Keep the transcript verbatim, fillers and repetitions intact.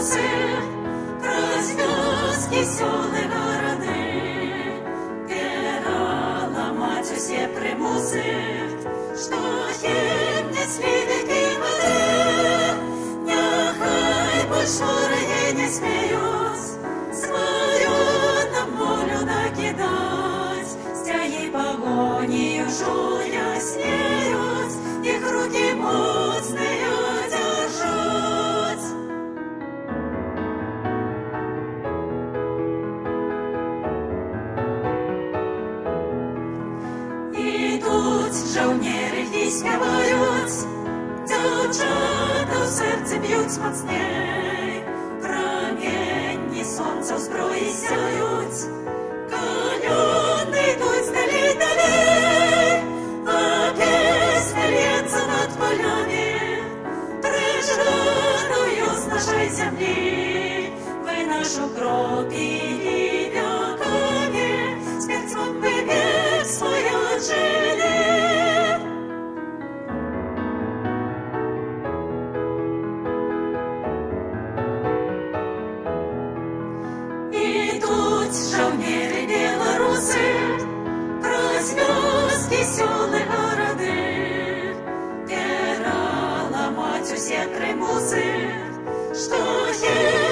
белорусы, праз вёскі, сёлы, гарады, пераламаць усе прымусы, што хімняць лівікі воды. Няхай больш ворагі не смеюць сваю нам волю накідаць, сцягі пагонію жуя смеюць, іх рукі моцныя дзяржаць. Ідуць жаўнеры і спяваюць, дзяўчата ў сэрцы б'юць мацней, праменні сонца ў зброі сяюць, калёны ідуць далей-далей, а песня льецца над палямі, прыжаную з нашай зямлі. Вы нашу кроў пілі вякамі, смерць вам вы век свой аджылі. Ідуць жаўнеры беларусы, праз вёскі, сёлы, гарады, пераламаць усе прымусы, што